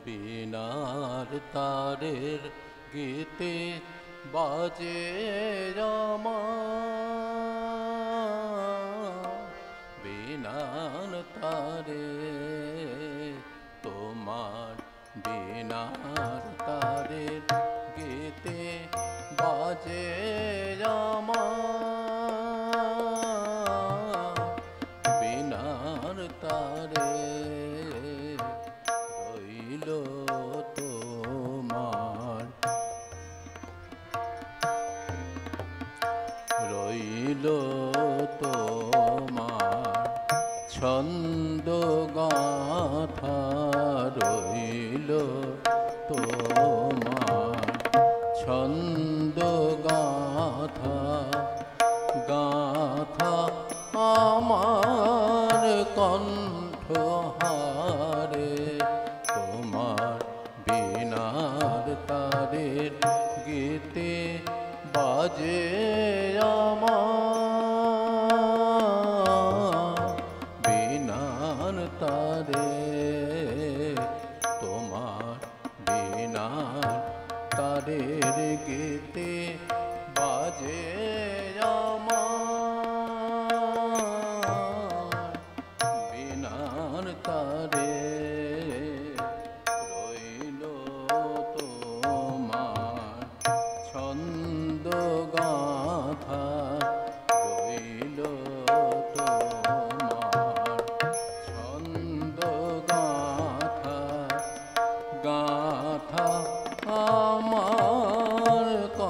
বীণার তারের গীতে বাজে আমার বীণার তারে তোমার বীণার তারের গীতে বাজে আমার বীণার তারে রইল তোমার রইল তোমার ছন্দ গাথা রইল তোমার ছন্দ গাথা গাথা আমার কণ্ঠহারে তোমার বীণার তারের গীতে বাজে আমার বীণার তারে তোমার বীণার তারের গীতে বাজে আমার বীণার তারে রইল তোমার ছন্দ গাথা রইল তোমার ছন্দ গাথা গাথা আমার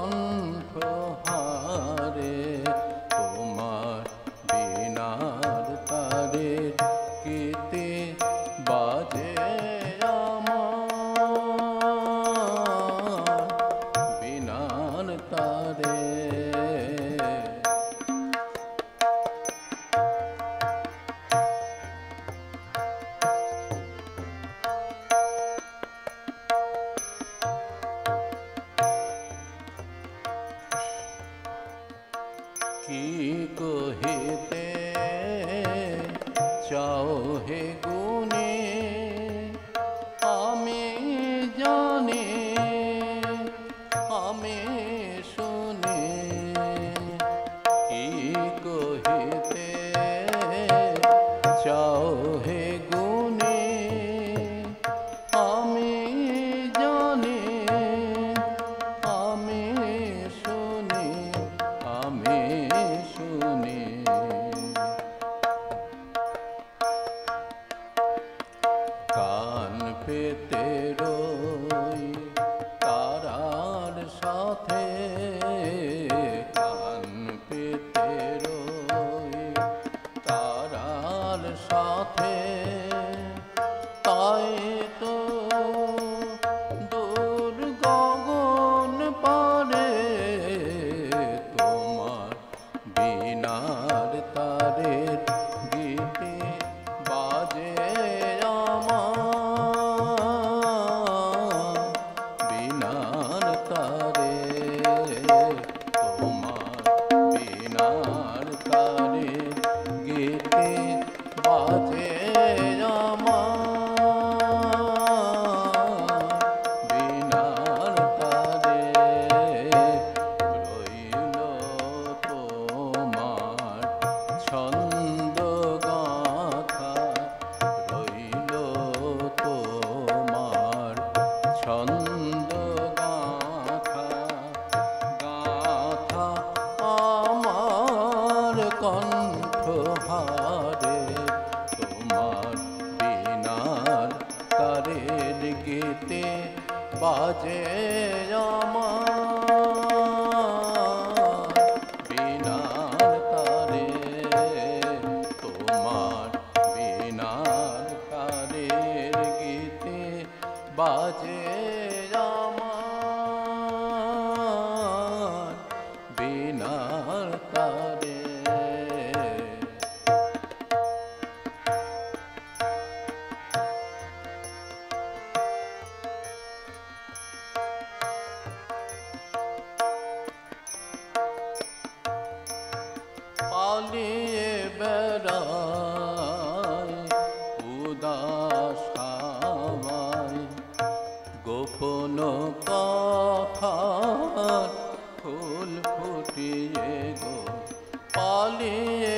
কণ্ঠহারে তোমার বীণার তারের গীতে বাজে আমার বীণার তারে কি কহিতে চাও হে গুণে আমি জানি আমি শুনি কি কহিতে চাও হে গুণে আমি জানি আমি শুনি আমি শুনি কান পেতে রই তারার সাথে কান পেতে রই তারার সাথে তাই তো দূর গগন পারে তোমার বীণার তারের গীতে বাজে আমার বীণার তারে তোমার বীণার তারের গীতে বাজে আমার বীণার তারে রইল তোমার ছন্দ গাথা রইল তোমার ছন্দ গাথা গাথা আমার কণ্ঠহারে তোমার বীণার তারের গীতে বাজে আমার বীণার তারে তোমার বীণার তারের গীতে বাজে আমার বীণার তারে পালিয়ে বেড়ায় উদাস হাওয়ায় গোপন কথার ফুল ফুটিয়ে গো পালিয়ে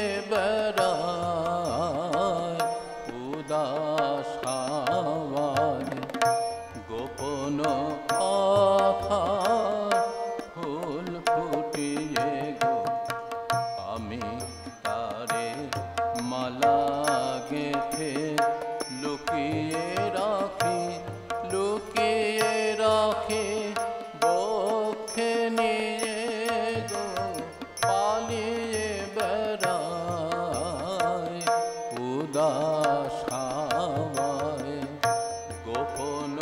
বেড়ায় উদাস হাওয়ায়। গোপন কথার ফুল ফুটিয়ে গো আমি তারে মালা গেঁথে লুকিয়ে রাখি, লুকিয়ে রাখি বক্ষে নিয়ে গো পালিয়ে বেড়ায় উদাস হাওয়ায়। গোপন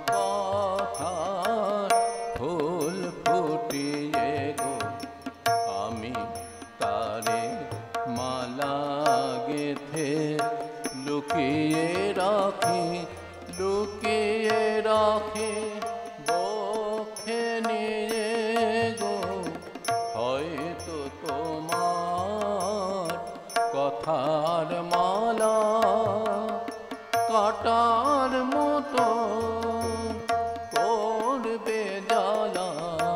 কথার ফুল ফুটিয়ে গো আমি তারে মালা গেঁথে লুকিয়ে রাখি, লুকিয়ে রাখি বক্ষে নিয়ে গো। হয়তো তোমার কথার মালা কাটার মতো করবে জ্বালা।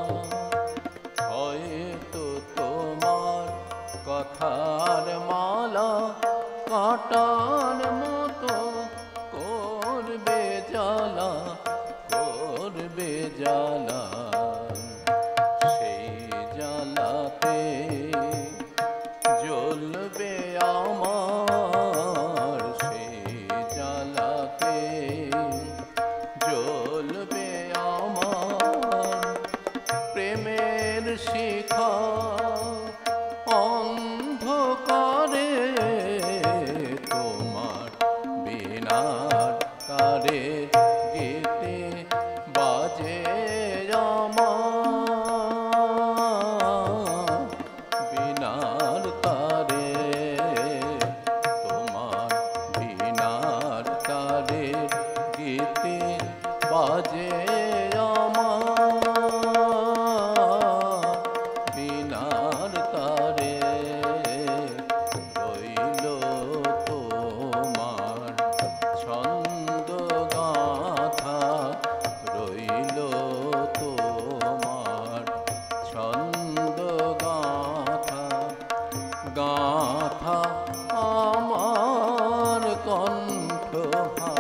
হয়তো তোমার কথার মালা কাটার মতো করবে জ্বালা, করবে জ্বালা। সেই জ্বালাতে জ্বলবে আমার, সেই জ্বালাতে জ্বলবে আমার প্রেমের শিখা অন্ধকারে। তোমার বিনার তারে গীতে বাজে আমার, বিনার তারে তোমার বিনার তারে গীতে বাজে আমার, বিনার তারে রইল তোমার ছন্দ গাথা, রইল তোমার ছন্দ গাথা, গাথা আমার কণ্ঠ।